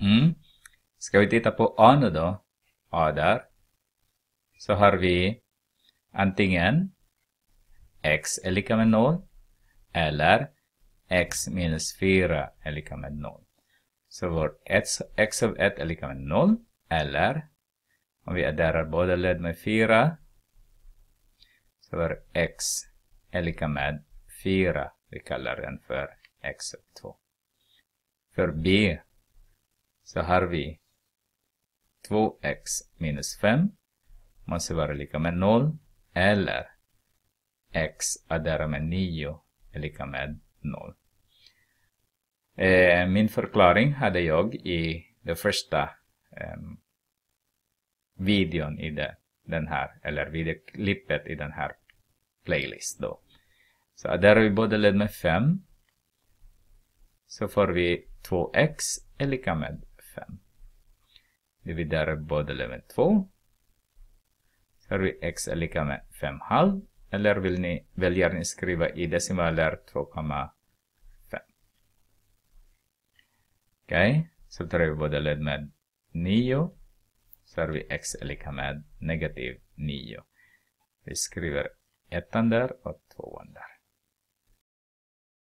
Ska vi titta på A nu då? A där. Så har vi antingen x är lika med 0 eller x minus 4 är lika med 0. Så vår x av 1 är lika med 0 eller om vi adderar båda led med 4 så vår x är lika med 4. Vi kallar den för x av 2. För b så har vi 2x minus 5 måste vara lika med 0 eller x adderar med 9 är lika med 0. Min förklaring hade jag i den första videon i den här, eller videoklippet i den här playlist då. Så adderar vi båda led med 5 så får vi 2x är lika med 5. Dividerar båda led med 2 så har vi x är lika med 5,5 eller väljer ni skriva i decimaler 2,5. Okej, så tar vi båda led med 9 så har vi x är lika med negativ 9. Vi skriver 1 där och 2 där.